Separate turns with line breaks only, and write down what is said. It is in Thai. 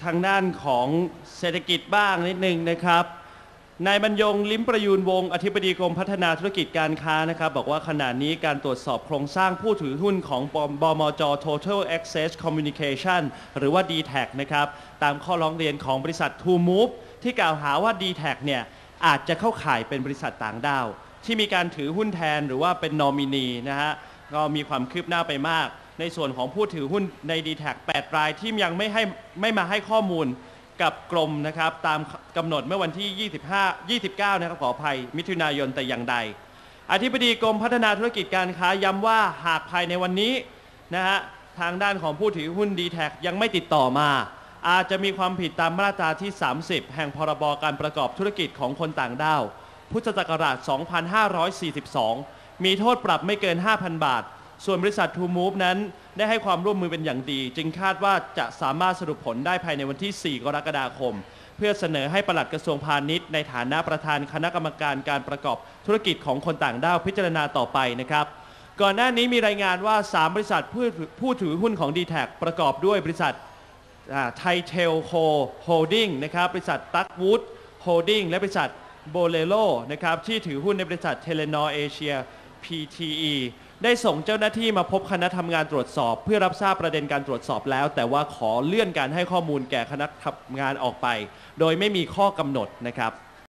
ทางด้านของเศรษฐกิจบ้างนิดนึงนะครับนายบรรยงลิ้มประยูนวงศ์อธิบดีกรมพัฒนาธุรกิจการค้านะครับบอกว่าขณะนี้การตรวจสอบโครงสร้างผู้ถือหุ้นของบมจ. Total Access Communication หรือว่า DTAC นะครับตามข้อร้องเรียนของบริษัท TrueMove ที่กล่าวหาว่า DTAC เนี่ยอาจจะเข้าข่ายเป็นบริษัทต่างด้าวที่มีการถือหุ้นแทนหรือว่าเป็นนอมินีนะฮะก็มีความคืบหน้าไปมากในส่วนของผู้ถือหุ้นใน DTAC 8 รายที่ยังไม่มาให้ข้อมูลกับกรมนะครับตามกำหนดเมื่อวันที่ 29 นะครับขออภัยมิถุนายนแต่อย่างใดอธิบดีกรมพัฒนาธุรกิจการค้าย้ำว่าหากภายในวันนี้นะฮะทางด้านของผู้ถือหุ้น DTAC ยังไม่ติดต่อมาอาจจะมีความผิดตามมาตราที่ 30 แห่งพรบการประกอบธุรกิจของคนต่างด้าวพุทธศักราช 2542 มีโทษปรับไม่เกิน 5,000 บาทส่วนบริษัท TrueMove นั้นได้ให้ความร่วมมือเป็นอย่างดีจึงคาดว่าจะสามารถสรุปผลได้ภายในวันที่ 4 กรกฎาคมเพื่อเสนอให้ปลัดกระทรวงพาณิชย์ในฐานะประธานคณะกรรมการการประกอบธุรกิจของคนต่างด้าวพิจารณาต่อไปนะครับก่อนหน้านี้มีรายงานว่า 3 บริษัทผู้ถือหุ้นของ DTAC ประกอบด้วยบริษัทไทเทลโคโฮลดิ้งนะครับบริษัทตั๊กวูดโฮลดิ้งและบริษัทโบเลโรนะครับที่ถือหุ้นในบริษัทเทเลนอร์เอเชีย PTE ได้ส่งเจ้าหน้าที่มาพบคณะทำงานตรวจสอบเพื่อรับทราบประเด็นการตรวจสอบแล้วแต่ว่าขอเลื่อนการให้ข้อมูลแก่คณะทำงานออกไปโดยไม่มีข้อกำหนดนะครับ